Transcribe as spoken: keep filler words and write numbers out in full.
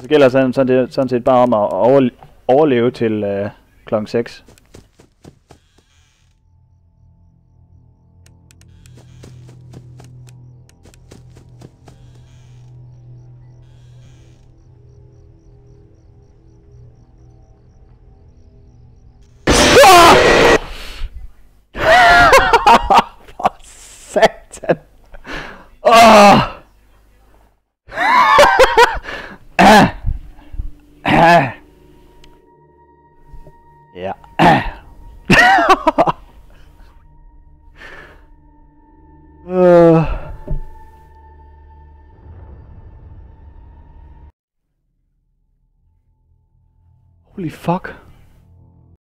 Så gælder sådan, sådan, det, sådan set bare om at over, overleve til øh, klokken seks. For satan! Åh! Ah! Ah! Ja. uh. Holy fuck.